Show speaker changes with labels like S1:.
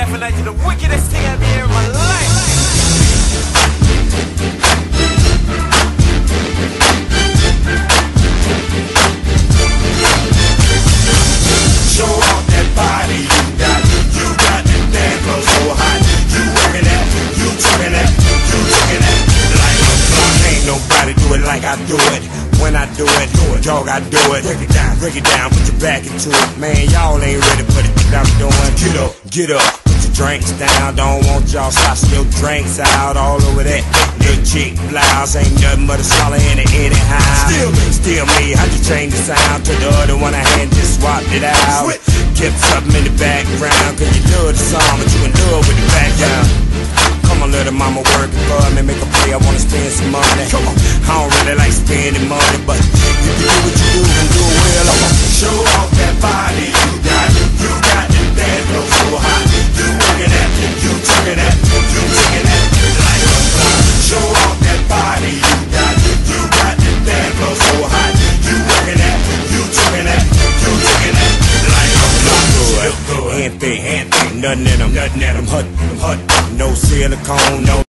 S1: laughing at you, the wickedest thing I've ever heard in my life.
S2: Show off that body you got that damn flow so hot. You working that, you talking that, you talking that like a clock. Ain't nobody do it like I do it. When I do it, dog, I do it. Break it down, put your back into it. Man, y'all ain't ready for the shit I'm doing. Get up, put your drinks down. Don't want y'all sloshing your drinks out all over that little chick blouse. Ain't nothing but a solid in it anyhow. Still me, how'd you change the sound to the other one I had just swapped it out? Kept something in the background, cause you love the song, but you in love with the background. Come on, little mama, working for me, make a play, I wanna spend some money. Come on, I don't really like spending money, but if you do what you do and do it well, I'm gonna show off that body you got that dance flow so hot. You working that, you talking that, you taking that like a clock. Show off that body you got that dance flow so hot. You working that, you talking that, you taking that like a clock. Hand thick, nothing in them, hut, no silicone, no